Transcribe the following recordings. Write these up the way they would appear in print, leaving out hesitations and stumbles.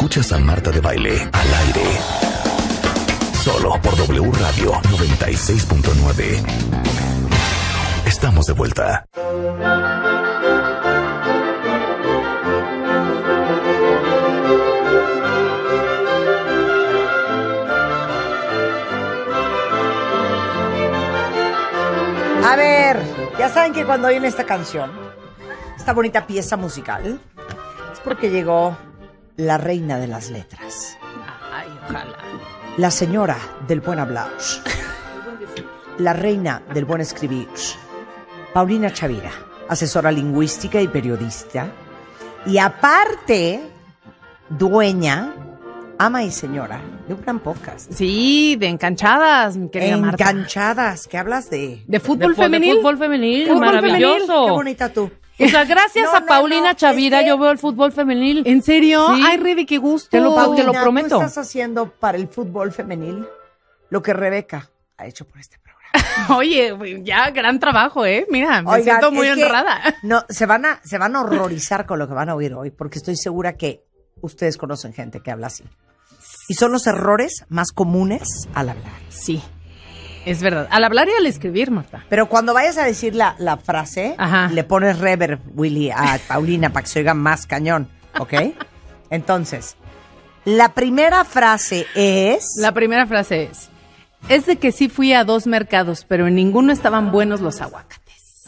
Escuchas a Marta de Baile al aire. Solo por W Radio 96.9. Estamos de vuelta. A ver, ya saben que cuando oyen esta canción, esta bonita pieza musical, es porque llegó la reina de las letras. Ay, ojalá. La señora del buen hablar. La reina del buen escribir. Paulina Chavira, asesora lingüística y periodista. Y aparte, dueña, ama y señora de un gran podcast. Sí, de Encanchadas, mi querida Marta. Encanchadas, ¿qué hablas de? De fútbol femenil. De fútbol femenil, Fútbol maravilloso. femenil, Qué bonita tú. O sea, gracias No, a Paulina Chavira es que- yo veo el fútbol femenil. ¿En serio? Sí. Ay, Rebe, qué gusto. Te lo Paulina, prometo. Tú estás haciendo para el fútbol femenil lo que Rebeca ha hecho por este programa. Oye, ya, gran trabajo, ¿eh? Mira, me Oigan, siento muy es que honrada. No, se van a horrorizar con lo que van a oír hoy, porque estoy segura que ustedes conocen gente que habla así. Y son los errores más comunes al hablar. Sí, es verdad. Al hablar y al escribir, Marta. Pero cuando vayas a decir la frase, Ajá. le pones reverb, Willy, a Paulina para que se oiga más cañón, ¿ok? Entonces, la primera frase es... La primera frase es de que sí fui a 2 mercados, pero en ninguno estaban buenos los aguacates.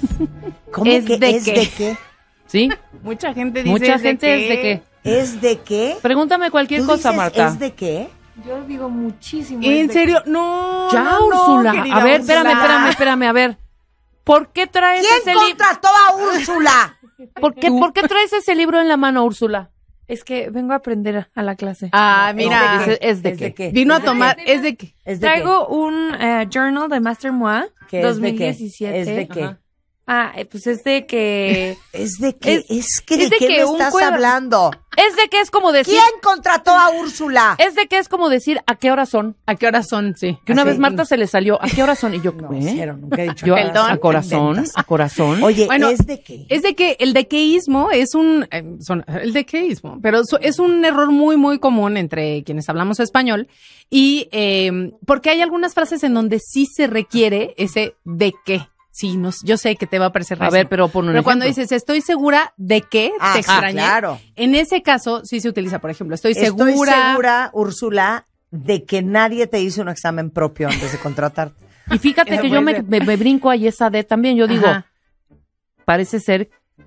¿Cómo es que de es qué. de qué? ¿Sí? Mucha gente dice Mucha es de gente qué. es de qué. ¿Es de qué? Pregúntame cualquier ¿Tú cosa, dices Marta. ¿es de qué? Yo digo muchísimo. ¿En serio? No. Ya, no, Úrsula. querida A ver, Úrsula. espérame. A ver. ¿Por qué traes ¿Quién ese libro? contrató a Úrsula? ¿Por qué traes ese libro en la mano, Úrsula? Es que vengo a aprender a la clase. Ah, mira. No, ¿es de qué? Vino a ¿Es de tomar. qué? ¿Es de qué? ¿Es de Traigo un journal de Master Moi ¿Qué es de qué? 2017. ¿Es de qué? Ajá. Pues es de que... ¿Es de qué? Es- ¿De es de qué que me un estás cuadro- hablando? Es de que es como decir... ¿Quién contrató a Úrsula? Es de que es como decir ¿a qué horas son? ¿A qué horas son? Sí. Que una Así. vez Marta se le salió ¿a qué horas son? Y yo, No, ¿eh? cero, nunca he dicho Yo, nada. a corazón, a corazón. Oye, Bueno, ¿es de qué? Es de que el dequeísmo es un... el dequeísmo, pero es un error muy, muy común entre quienes hablamos español y porque hay algunas frases en donde sí se requiere ese de qué. Sí, yo sé que te va a parecer A ver, pero pon un Pero cuando ejemplo. dices, estoy segura de que te extrañé, claro. en ese caso sí se utiliza, por ejemplo, estoy Estoy segura... segura, Úrsula, de que nadie te hizo un examen propio antes de contratar. Y fíjate Eso que yo puede me brinco ahí esa de también. Yo digo, Ajá. parece ser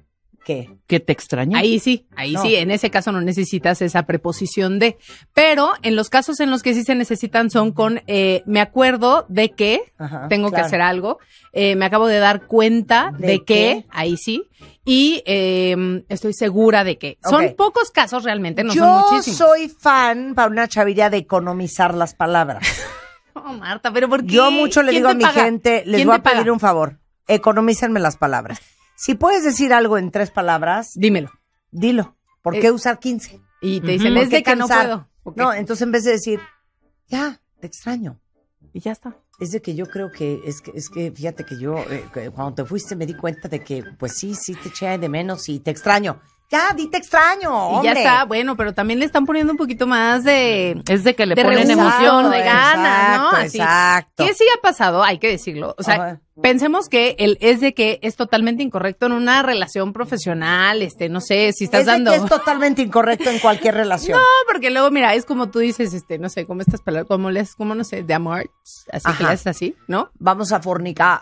¿Qué? que te extraña. Ahí sí, No. en ese caso no necesitas esa preposición de, pero en los casos en los que sí se necesitan son con me acuerdo de que Ajá, tengo que claro. hacer algo, me acabo de dar cuenta ¿De de qué? que, ahí sí, y estoy segura de que. Son Ok. pocos casos realmente, no son Yo muchísimos. soy fan, Paulina Chavira, de economizar las palabras. Oh, Marta, pero ¿por qué? Yo mucho le ¿Quién digo a te mi paga? gente, les ¿Quién voy te a pedir paga? un favor. Economícenme las palabras. Si puedes decir algo en 3 palabras, Dímelo. dilo. ¿Por qué usar 15? Y te Ujú. dicen, ¿Por es qué de que no cansar? puedo. Ok. No, entonces en vez de decir, ya, te extraño. Y ya está. Es de que yo creo que, es que fíjate que yo, que cuando te fuiste me di cuenta de que, pues sí te eché de menos y te extraño. Ya, di te extraño, Y hombre. ya está, bueno, pero también le están poniendo un poquito más de... Es de que le De ponen rebusado, emoción. de ganas, ¿no? Así. Exacto. ¿Qué sí ha pasado? Hay que decirlo. O sea, Ajá. pensemos que el es de que es totalmente incorrecto en una relación profesional, no sé, si estás Es de dando... que es totalmente incorrecto en cualquier relación. No, porque luego, mira, es como tú dices, no sé, como estas palabras, como no sé, de amor, así Ajá. que le haces así, ¿no? Vamos a fornicar.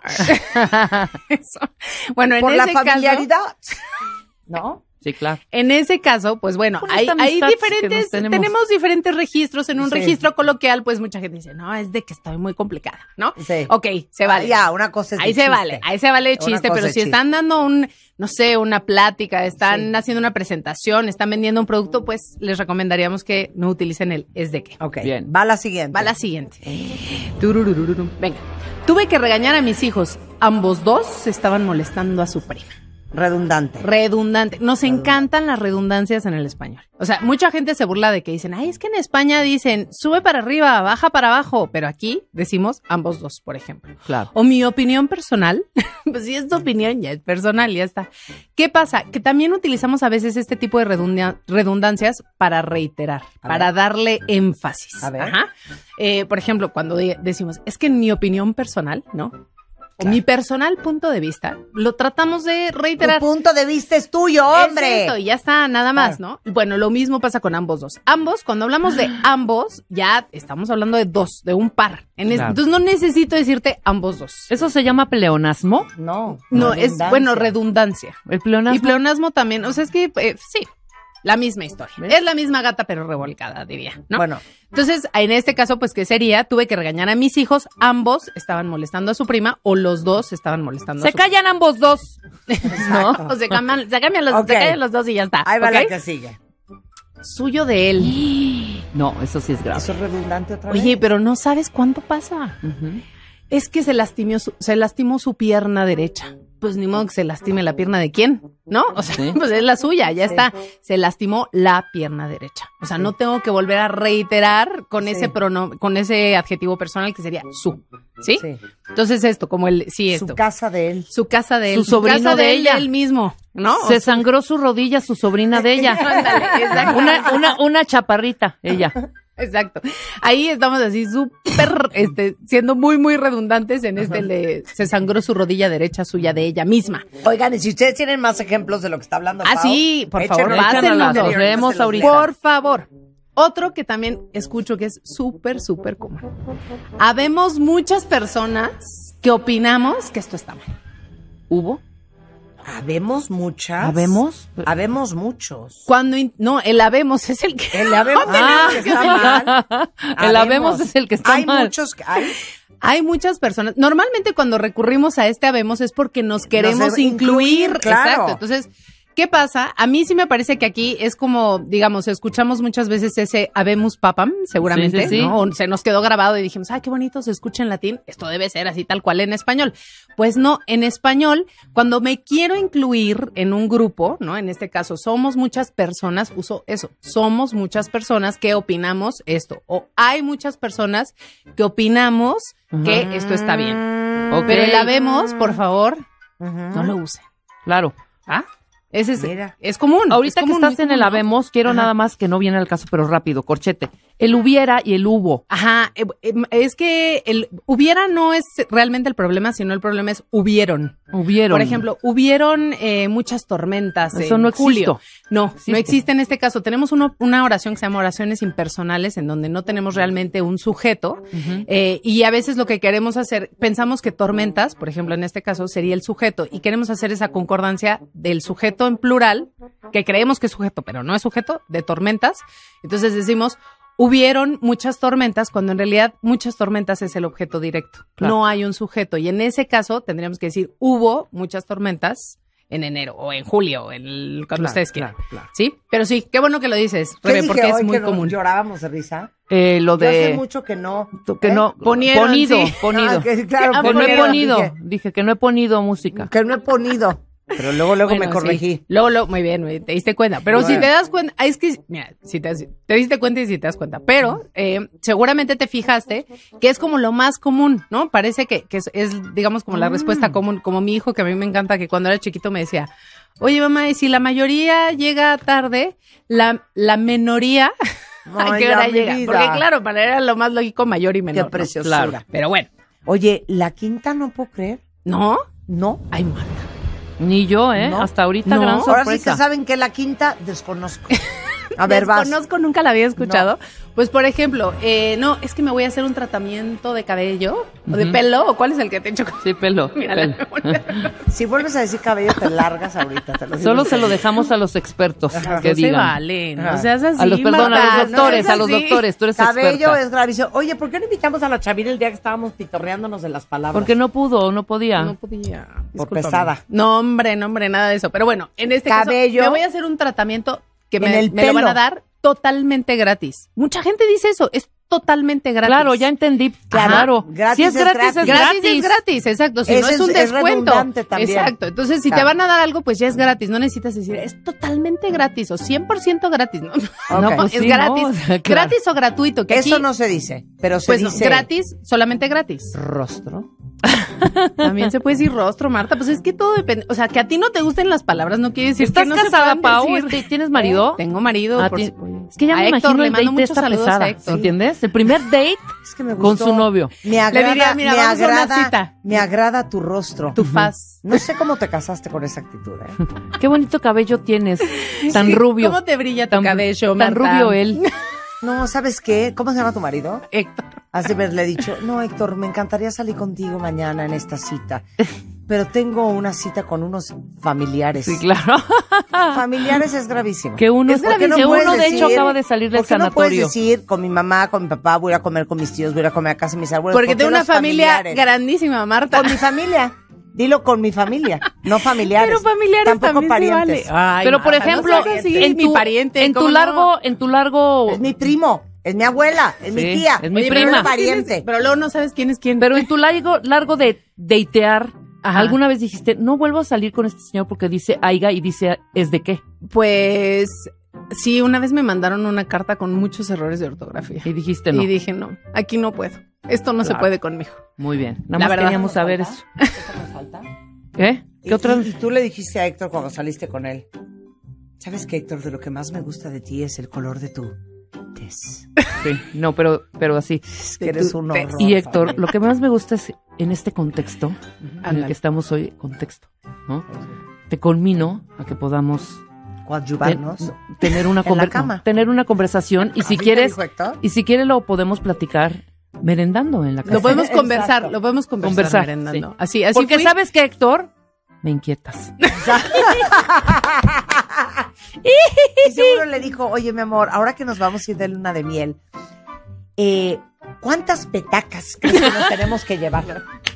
Eso. Bueno, en Por la ese caso... familiaridad. ¿No? Sí, claro. En ese caso, pues bueno, Con hay esta amistad que diferentes, nos tenemos. tenemos diferentes registros. En un Sí. registro coloquial, pues mucha gente dice, no, es de que estoy muy complicada, ¿no? Sí. Ok, se vale. Ya, una cosa es de Ahí se chiste. vale, ahí se vale de Una chiste, cosa pero es si chiste. están dando no sé, una plática, están Sí. haciendo una presentación, están vendiendo un producto, pues les recomendaríamos que no utilicen el es de qué. Ok, Bien. va la siguiente. Va la siguiente. Tururururu. Venga. Tuve que regañar a mis hijos. Ambos dos se estaban molestando a su prima. Redundante. Redundante. Nos encantan las redundancias en el español. O sea, mucha gente se burla de que dicen, ay, es que en España dicen, sube para arriba, baja para abajo, pero aquí decimos ambos dos, por ejemplo. Claro. O mi opinión personal, pues si es tu opinión, ya es personal, ya está. ¿Qué pasa? Que también utilizamos a veces este tipo de redundancias para reiterar, para darle énfasis. A ver. Ajá. Por ejemplo, cuando decimos, es que en mi opinión personal, ¿no? O mi personal punto de vista, lo tratamos de reiterar. Tu punto de vista es tuyo, hombre. Es esto, y ya está, nada más, ¿no? Bueno, lo mismo pasa con ambos dos. Ambos, cuando hablamos de ambos, ya estamos hablando de dos, de un par. Claro. Entonces no necesito decirte ambos dos. ¿Eso se llama pleonasmo? No. No, es, redundancia. bueno, redundancia. El pleonasmo. Y pleonasmo también, o sea, es que sí, la misma historia. ¿Ves? Es la misma gata, pero revolcada, diría, ¿no? Bueno, Entonces, en este caso, pues, ¿qué sería? Tuve que regañar a mis hijos, ambos estaban molestando a su prima, o los dos estaban molestando a Se su callan ambos dos. exacto. prima. O se cambian los, Ok. se callan los dos y ya está. Ahí va ¿ok? la que sigue. Suyo de él. No, eso sí es grave. ¿Eso es redundante otra vez? Oye, pero no sabes cuánto pasa. Ujú. Es que se lastimó su pierna derecha. Pues ni modo que se lastime la pierna de quién, ¿no? O sea, Sí. pues es la suya, ya está. Se lastimó la pierna derecha. O sea, no tengo que volver a reiterar con ese con ese adjetivo personal que sería su, ¿sí? Sí. Entonces esto, como el, sí, Su esto. casa de él. Su casa de él. Su sobrino casa de él, ella. él mismo, ¿no? O Se sea, sangró su rodilla, su sobrina de ella. ándale, exacto. Una chaparrita, ella. Exacto. Ahí estamos así súper, siendo muy, muy redundantes en se sangró su rodilla derecha suya de ella misma. Oigan, y si ustedes tienen más ejemplos de lo que está hablando Ah, Pau, sí, por favor, échenos. pásenlos. Los leemos ahorita. Por favor. Otro que también escucho que es súper, súper común. Habemos muchas personas que opinamos que esto está mal. ¿Hubo? Habemos muchas. ¿Habemos? Habemos muchos. No, el habemos es el que... El habemos es el que está mal. El habemos es el que está hay mal. Muchos que hay. Hay muchas personas. Normalmente cuando recurrimos a este habemos es porque nos queremos Nos incluir. claro. Exacto. Entonces, ¿qué pasa? A mí sí me parece que aquí es como, digamos, escuchamos muchas veces ese habemos papam, seguramente, Sí, sí, sí. ¿no? O se nos quedó grabado y dijimos, ay, qué bonito se escucha en latín. Esto debe ser así tal cual en español. Pues no, en español, cuando me quiero incluir en un grupo, ¿no? En este caso, somos muchas personas, uso eso, somos muchas personas que opinamos esto. O hay muchas personas que opinamos que esto está bien. Ok. Pero el habemos, por favor, no lo usen. Claro. ¿Ah? Ese Mira. es común. Ahorita es que común, estás muy en el común, ¿no? habemos, quiero Ajá. nada más que no viene al caso, pero rápido, corchete. El hubiera y el hubo. Ajá, es que el hubiera no es realmente el problema, sino el problema es hubieron. Hubieron. Por ejemplo, hubieron muchas tormentas Eso en no julio. existe. No Existe. existe en este caso. Tenemos una oración que se llama oraciones impersonales, en donde no tenemos realmente un sujeto. Y a veces lo que queremos hacer, pensamos que tormentas, por ejemplo, en este caso sería el sujeto, y queremos hacer esa concordancia del sujeto en plural, que creemos que es sujeto, pero no es sujeto, de tormentas. Entonces decimos, hubieron muchas tormentas, cuando en realidad muchas tormentas es el objeto directo. Claro. No hay un sujeto. Y en ese caso tendríamos que decir, hubo muchas tormentas en enero o en julio, cuando Claro, ustedes quieran. claro. ¿Sí? Pero sí, qué bueno que lo dices, ¿Qué Rebe, dije porque es hoy muy que común. llorábamos de risa? Lo Yo hace de... mucho que no. Que no... Ponieron, ponido, sí. ponido. Ah, que, claro, Ah, Que no he ponieron, ponido. Dije que no he ponido música. Que no he ponido. Pero luego Bueno, me corregí. sí. Luego, muy bien, te diste cuenta. Pero Bueno. si te das cuenta, es que, mira, si te diste cuenta y si te das cuenta, pero seguramente te fijaste que es como lo más común, ¿no? Parece que es, digamos, como la respuesta común, como mi hijo, que a mí me encanta, que cuando era chiquito me decía, oye, mamá, y si la mayoría llega tarde, la menoría, ¿a Ay, qué hora mi llega? vida. Porque claro, para era lo más lógico, mayor y menor. Qué preciosura. Claro, pero bueno, Oye, la quinta no puedo creer. ¿no? No. Ay, Marta. Ni yo, ¿eh? No. Hasta ahorita No. gran Ahora sí sorpresa. que saben que la quinta desconozco. A ver, vas. Desconozco, nunca la había escuchado. Pues, por ejemplo, no, es que me voy a hacer un tratamiento de cabello o de pelo, o cuál es el que te he hecho. Sí, pelo. Mira, pelo. Si vuelves a decir cabello, te largas ahorita. Te lo digo. Solo se lo dejamos a los expertos Ajá. que No se digan. vale, no Ajá. seas así, A los, perdón, Marta, a los no doctores, seas a los así. doctores, tú eres Cabello experta. es gravísimo. Oye, ¿por qué no invitamos a la Chavira el día que estábamos pitorreándonos de las palabras? Porque no pudo, no podía. No podía. Por discúlpame. pesada. No, hombre, nada de eso. Pero bueno, en este Cabello. caso, me voy a hacer un tratamiento que En me el lo van pelo. a dar totalmente gratis. Mucha gente dice eso, es totalmente gratis. Claro, ya entendí. Claro. Gratis Si es es gratis, es gratis. Gratis es gratis, exacto. Si no Ese es un es descuento. redundante también. Exacto. Entonces, si te Claro. van a dar algo, pues ya es gratis. No necesitas decir, es totalmente gratis o 100% gratis. No, Ok. pues es sí, gratis. no, o sea, claro. Gratis o gratuito. Que Eso aquí, no se dice, pero se pues no, dice gratis, solamente gratis. rostro. También se puede decir rostro, Marta. Pues es que todo depende. O sea, que a ti no te gusten las palabras no quiere decir ¿Estás que no se casada, puedan Pau? decir. ¿Tienes marido? Tengo marido. Ah, por ti- supuesto. Es que ya A me Héctor, imagino le el mando date muchos esta saludos pesada, a Héctor. ¿entiendes? El primer date Es que me con gustó. su novio. Me agrada, diría, mira, me vamos a una agrada, cita. me agrada tu rostro. Tu faz. No sé cómo te casaste con esa actitud, ¿eh? Qué bonito cabello tienes, tan rubio. ¿Cómo te brilla tu tan, cabello, tan Marta? rubio él. No, ¿sabes qué? ¿Cómo se llama tu marido? Héctor. Has de haberle dicho, no, Héctor, me encantaría salir contigo mañana en esta cita, pero tengo una cita con unos familiares. Sí, claro. Familiares es gravísimo. Que uno, Es gravísimo. que puedes uno de hecho decir- acaba de salir del ¿por qué no puedes sanatorio. decir con mi mamá, con mi papá, voy a comer con mis tíos, voy a comer a casa de mis abuelos? Porque ¿Por qué tengo una los familia familiares? grandísima, Marta. Con mi familia. Dilo con mi familia, no familiares. Pero familiares Tampoco también parientes. se vale. Ay, Pero por Marta, ejemplo, no seas así, en mi tu, pariente, en tu ¿cómo no? largo, Es mi primo, es mi abuela, es mi Sí, tía, es mi Oye, prima. pero es pariente. Pero luego no sabes quién es quién. pero en tu largo de datear, Ajá. ¿alguna vez dijiste, no vuelvo a salir con este señor porque dice aiga y dice es de qué? Pues sí, una vez me mandaron una carta con muchos errores de ortografía. Y dijiste no. Y dije, no, aquí no puedo. Esto no se Claro. puede conmigo. Muy bien. La Nada más verdad. queríamos saber ¿Nos eso. ¿Eso nos falta? ¿Qué? ¿Qué otra? Y tú le dijiste a Héctor cuando saliste con él, ¿sabes qué, Héctor? De lo que más me gusta de ti es el color de tu tez. Sí, no, pero así. Es que eres un horror. Y Héctor, lo que más me gusta es en este contexto en el Ándale. que estamos hoy, contexto, ¿no? Te conmino a que podamos Coadyuvarnos. tener una En la cama. tener una conversación y si ¿Así te quieres dijo Héctor? y si quieres lo podemos platicar merendando en la casa. Lo podemos Exacto. conversar, lo podemos conversar, merendando. sí. Así Porque fui. sabes que Héctor me inquietas. Y seguro le dijo, oye, mi amor, ahora que nos vamos a ir de luna de miel, ¿cuántas petacas crees que nos tenemos que llevar?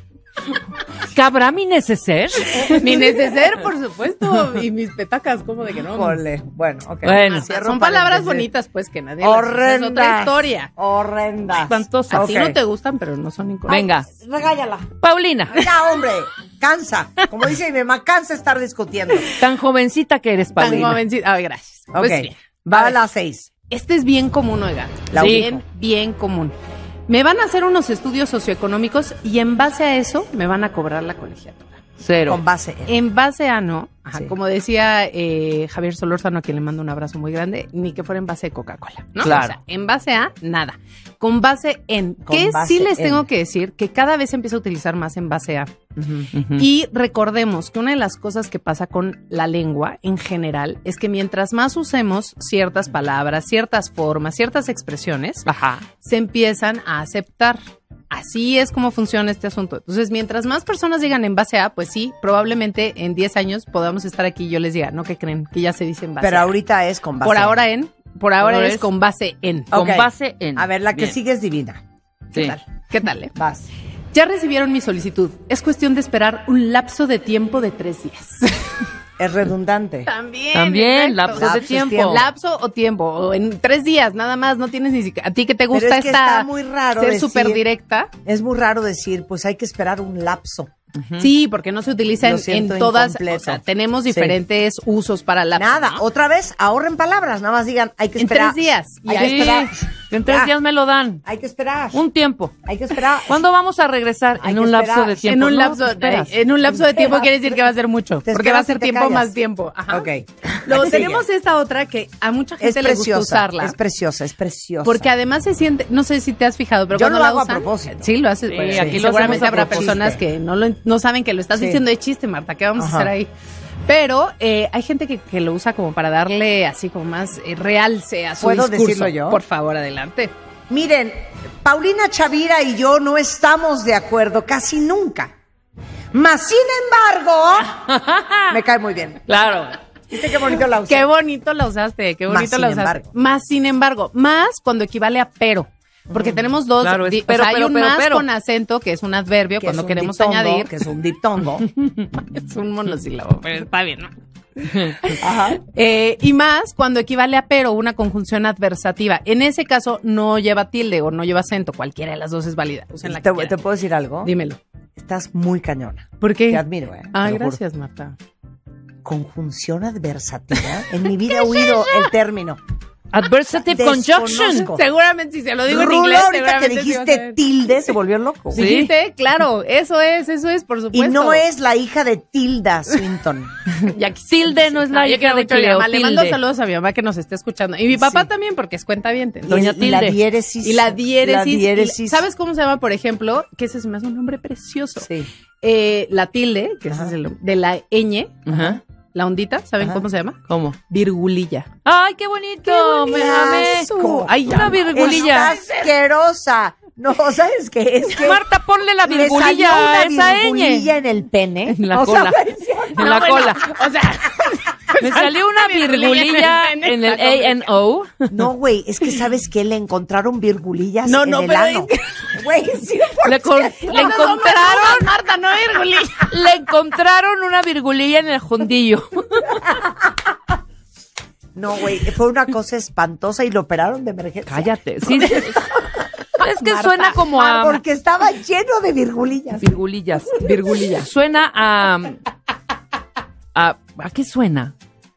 ¿Cabrá mi neceser? Mi neceser, por supuesto, y mis petacas, ¿cómo de que no? Jole. Bueno, ok. Bueno. Cierro Son palabras paréntesis. bonitas, pues, que nadie las usa, Horrendas. es otra historia. Horrendas. Espantosas. A Ok. ti no te gustan, pero no son incorrectas. Venga, Regáñala. Paulina, Ya, hombre. Cansa. Como dice mi mamá, cansa estar discutiendo. tan jovencita que eres, Tan Paulina. jovencita. Ay, gracias. Ok. Pues bien. Va A a ver, las 6. este es bien común, oigan. La Bien, bien común. Me van a hacer unos estudios socioeconómicos y en base a eso me van a cobrar la colegiatura. Cero. Con base en. En base a no, ajá, Sí. como decía Javier Solórzano, a quien le mando un abrazo muy grande, ni que fuera en base de Coca-Cola, ¿no? Claro. O sea, en base a nada. Con base en. Con Que base sí les en. tengo que decir que cada vez se empieza a utilizar más en base a. Ujú. Y recordemos que una de las cosas que pasa con la lengua en general es que mientras más usemos ciertas palabras, ciertas formas, ciertas expresiones, Ajá. se empiezan a aceptar. Así es como funciona este asunto. Entonces, mientras más personas digan en base a, pues sí, probablemente en 10 años podamos estar aquí y yo les diga, no, que creen, que ya se dice en base Pero a. ahorita es con base Por en. ahora es Ahora es con base en. Con Ok. base en. A ver, la que Bien. sigue es divina. ¿Qué Sí. tal? ¿Qué tal? Vas. Ya recibieron mi solicitud. Es cuestión de esperar un lapso de tiempo de 3 días. Es redundante. También, exacto. lapso de Lapso es tiempo. tiempo. Lapso o tiempo, o en 3 días, nada más, no tienes ni siquiera. A ti que te gusta Pero es que esta está muy raro ser decir- súper directa. Es muy raro decir, pues hay que esperar un lapso. Sí, porque no se utiliza Lo en siento, todas. incompleto. O sea, tenemos Sí. diferentes usos para lapso. Nada, ¿no? otra vez, ahorren palabras, nada más digan, hay que En esperar. 3 días. Y Hay ahí- que esperar. En 3 Ya. días me lo dan. Hay que esperar. Un tiempo. Hay que esperar. ¿Cuándo vamos a regresar? Hay En que un lapso esperar. de tiempo. En un No, lapso, te esperas. en un lapso de tiempo Esperas. quiere decir que va a ser mucho, Te porque va a esperas y ser te tiempo callas. más tiempo. Ajá. Ok. Luego Sigue. tenemos esta otra que a mucha Es gente le gusta preciosa, usarla. es preciosa, es preciosa. Porque además se siente, no sé si te has fijado, pero Yo cuando lo la hago a usan, propósito. Sí, lo haces. Sí, bueno, aquí lo seguramente hacemos a habrá propósito. personas que no saben que lo estás Sí. diciendo de chiste, Marta. ¿Qué vamos Ajá. a hacer ahí? Pero hay gente que lo usa como para darle así como más realce a su ¿Puedo discurso. decirlo yo? Por favor, adelante. Miren, Paulina Chavira y yo no estamos de acuerdo casi nunca. Mas, sin embargo, me cae muy bien. Claro. ¿Viste qué bonito la usé? Qué bonito la usaste, qué bonito Más la sin usaste. embargo. Más sin embargo, más cuando equivale a pero. Porque tenemos dos, Claro, es o pero, sea, hay pero, un pero, más pero. con acento, que es un adverbio, Que cuando es un queremos diptongo, añadir. que es un diptongo. Es un monosílabo, pero está bien, ¿no? Ajá. Y más cuando equivale a pero, una conjunción adversativa. En ese caso no lleva tilde o no lleva acento, cualquiera de las dos es válida. Usen la que ¿Te quieran. puedo decir algo? Dímelo. Estás muy cañona. ¿Por qué? Te admiro, ¿eh? Ay, Te lo juro. gracias, Marta. Conjunción adversativa. En mi vida he oído el término. Adversative conjunction. Desconozco. Seguramente si se lo digo en Rulo, inglés, ahorita que seguramente sí vas a dijiste ver. tilde, se volvió loco. Sí. ¿Dijiste? Claro, eso es, por supuesto. Y no es la hija de Tilda Swinton. Ya Tilde no es la yo hija quiero de mucho a mi Cleo. mamá. Le mando Tilde. saludos a mi mamá que nos esté escuchando. Y mi papá Sí. también, porque es cuentaviente. Doña Y la Tilde. diéresis. Y la diéresis. La diéresis. ¿Sabes cómo se llama, por ejemplo? Que ese se me hace un nombre precioso. Sí. La tilde, que ese es el de la ñ, Ajá. la ondita, ¿saben Ajá. cómo se llama? ¿Cómo? Virgulilla. ¡Ay, qué bonito! Me amé. asco. Ay, Una ya, virgulilla. Está asquerosa. No, ¿sabes qué? Es que Marta, ponle la le salió virgulilla a una esa ñ. virgulilla en el pene. En la O sea, cola. parecía- En la cola. O sea, Me salió una virgulilla en el A-N-O. No, güey, es que ¿sabes qué? Le encontraron virgulillas No, en no, el pero ano. Güey, sí, Le encontraron, Marta, no virgulilla. le encontraron una virgulilla en el jondillo. No, güey, fue una cosa espantosa y lo operaron de emergencia. Cállate. Sí, sí. Es que Marta, suena como a Porque estaba lleno de virgulillas. virgulillas. Virgulillas. Suena ¿a qué suena?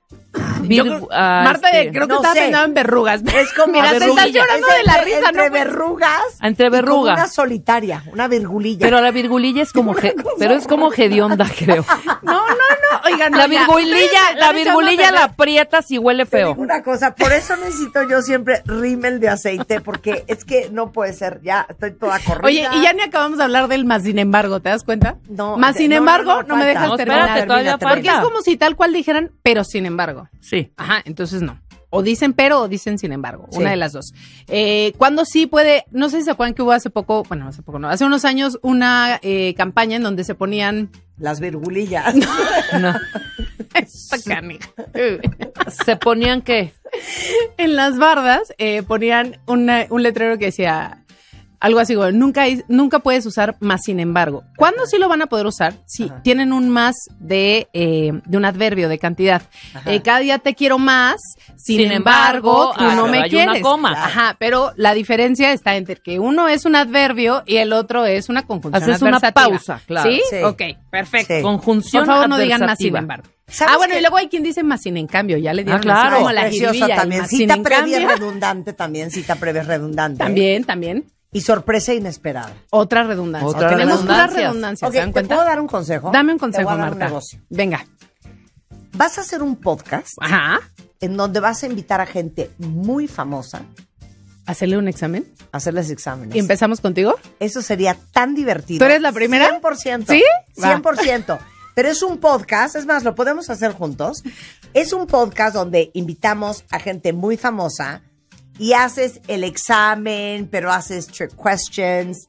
Marta, creo que no estaba sé. pensando en verrugas. Es como Mira, te estás verruguilla. llorando Es de la entre- risa, entre ¿no? verrugas. Entre y como verruga. una solitaria, una virgulilla. Pero la virgulilla es como pero es como hedionda, creo. No. Oigan, La no, ya. virgulilla la aprietas y huele Te feo. digo una cosa, por eso necesito yo siempre rímel de aceite, porque es que no puede ser, ya estoy toda corrida. Oye, y ya ni acabamos de hablar del más sin embargo, ¿te das cuenta? No, Más sin no, embargo, no me falta. dejas No, terminar. espérate, todavía Termina. Porque es como si tal cual dijeran, pero sin embargo. Sí. Ajá, entonces no. O dicen pero o dicen sin embargo. Sí. Una de las dos. ¿Cuándo sí puede? No sé si se acuerdan que hubo hace poco no, hace unos años una campaña en donde se ponían... Las virgulillas. No. Esta canija. ¿Se ponían qué? En las bardas ponían un letrero que decía algo así como, nunca puedes usar más sin embargo. ¿Cuándo sí lo van a poder usar? Si Ajá. tienen un más de un adverbio, de cantidad. Ajá. Cada día te quiero más, sin Sin embargo, embargo, tú no pero me hay una quieres. coma. Ajá, pero la diferencia está entre que uno es un adverbio y el otro es una conjunción Haces una adversativa. pausa, claro. ¿Sí? Sí. Ok, perfecto. Sí. Conjunción Por favor, no digan más sin adversativa. embargo. ¿Sabes Bueno, qué? y luego hay quien dice más sin en cambio, ya le dieron claro. así como Es la preciosa jiribilla, el también. más sin Cita en previa cambio. redundante también, cita previa redundante. También. Y sorpresa inesperada. Otra redundancia. Otra Tenemos puras redundancias. redundancias, Ok, ¿se dan ¿te cuenta? puedo dar un consejo? Dame un Te consejo, voy a dar un Marta. negocio. Venga. Vas a hacer un podcast Ajá. en donde vas a invitar a gente muy famosa ¿Hacerle un examen? a hacerles exámenes. ¿Y empezamos contigo? Eso sería tan divertido. ¿Tú eres la primera? 100%. ¿Sí? Va. 100%. Pero es un podcast, es más, lo podemos hacer juntos. Es un podcast donde invitamos a gente muy famosa y haces el examen, pero haces trick questions,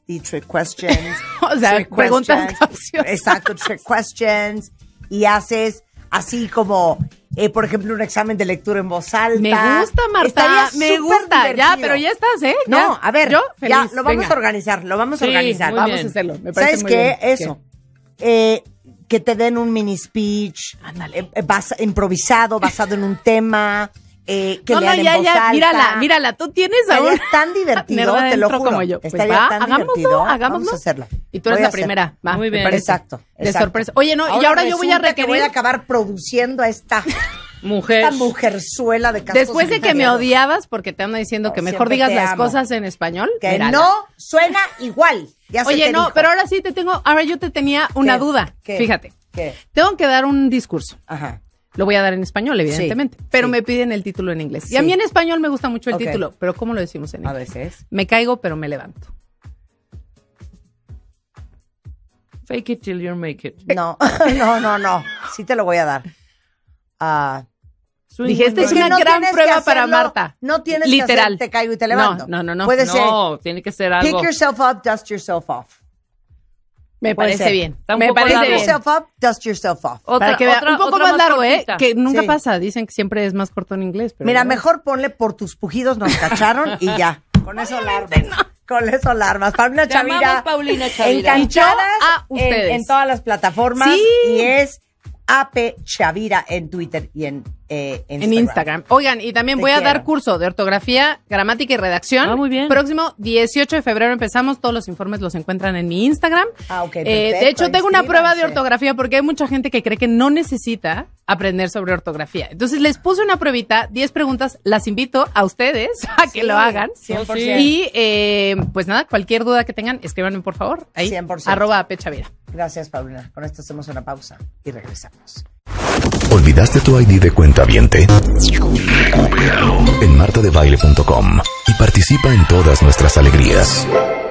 O sea, trick preguntas questions. capciosas. Exacto, trick questions. Y haces así como, por ejemplo, un examen de lectura en voz alta. Me gusta, Marta. Estaría Me súper gusta. Ya, divertido. pero ya estás, ¿eh? No, Ya. a ver, Yo, ya, feliz. lo vamos Venga. a organizar, lo vamos a Sí, organizar. muy Vamos bien. a hacerlo. Me parece ¿Sabes muy qué? bien. Eso. Que te den un mini speech Ándale. improvisado, basado en un tema, que lean en voz alta. Mírala, tú tienes a Estaría un... tan divertido, Nerda te lo dentro juro. como yo. Pues Estaría va, tan hagámoslo, divertido. hagámoslo. Vamos a hacerlo. Y tú eres Voy la a hacer. primera. Va, Muy me bien. parece. Exacto. De sorpresa. Oye, no, y ahora yo voy a resulta que voy a requerir... acabar produciendo a esta Mujer. mujerzuela de cascos Después de que me imperiales. odiabas porque te ando diciendo No, que mejor siempre digas te las amo. cosas en español. Que mírala. no suena igual. Ya se Oye, te no, dijo. pero ahora sí te tengo... Ahora yo te tenía una ¿Qué? duda. ¿Qué? Fíjate. ¿Qué? Tengo que dar un discurso. Ajá. Lo voy a dar en español, evidentemente. Pero sí. me piden el título en inglés. Sí. Y a mí en español me gusta mucho el Ok. título. Pero ¿cómo lo decimos en A inglés? veces. Me caigo, pero me levanto. Fake it till you make it. No, no. Sí te lo voy a dar. Ah, Dije, esta es es que una no gran tienes que prueba para hacerlo, Marta. No tienes Literal. que hacer te caigo y te levanto. No. Puede ser No, tiene que ser algo. pick yourself up, dust yourself off. Me Puede parece ser. bien. Está un Me poco parece largo. Pick bien. yourself up, dust yourself off. Para que vea, un poco más largo, cortita. que nunca Sí. pasa. Dicen que siempre es más corto en inglés. Pero Mira, bueno. mejor ponle por tus pujidos nos cacharon y ya. Con eso alarmas. Con eso alarmas. Paulina Te amamos, Chavira. Paulina Chavira. Enganchadas Y yo a ustedes. en todas las plataformas. Sí. Y es AP Chavira en Twitter y en Instagram. Oigan, y también voy a dar curso de ortografía, gramática y redacción. Ah, muy bien. Próximo 18 de febrero empezamos. Todos los informes los encuentran en mi Instagram. Ah, ok, de hecho, tengo una prueba de ortografía porque hay mucha gente que cree que no necesita aprender sobre ortografía. Entonces, les puse una pruebita, 10 preguntas. Las invito a ustedes a que lo hagan. 100%. Y, pues nada, cualquier duda que tengan, escríbanme, por favor. Ahí, 100%. @apchavira. Gracias, Paulina. Con esto hacemos una pausa y regresamos. ¿Olvidaste tu ID de cuentaviente? En martadebaile.com y participa en todas nuestras alegrías.